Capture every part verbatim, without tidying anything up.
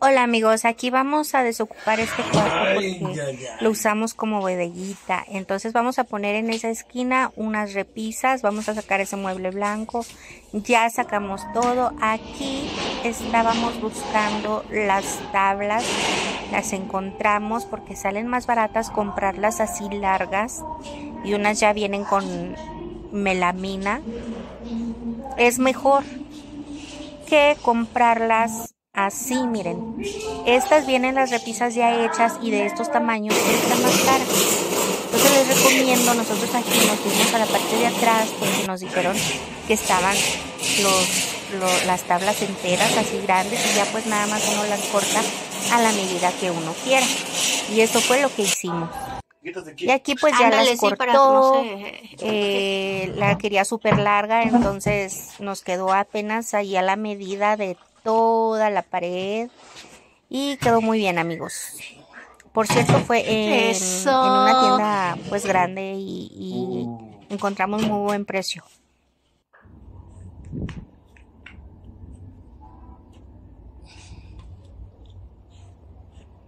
Hola amigos, aquí vamos a desocupar este cuarto Ay, porque ya, ya. lo usamos como bodeguita. Entonces vamos a poner en esa esquina unas repisas, vamos a sacar ese mueble blanco. Ya sacamos todo. Aquí estábamos buscando las tablas, las encontramos porque salen más baratas comprarlas así largas y unas ya vienen con melamina. Es mejor que comprarlas así, miren. Estas vienen las repisas ya hechas y de estos tamaños están más caras. Entonces les recomiendo, nosotros aquí nos fuimos a la parte de atrás porque nos dijeron que estaban los, lo- las tablas enteras así grandes y ya pues nada más uno las corta a la medida que uno quiera. Y eso fue lo que hicimos. Y aquí pues ya las Ándale, sí, para que no cortó, se chapuce. eh, la quería súper larga, entonces nos quedó apenas ahí a la medida de toda la pared y quedó muy bien amigos. Por cierto fue en, en una Eso. tienda pues grande y, y encontramos muy buen precio.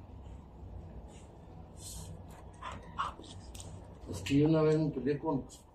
Es que yo una vez me peleé con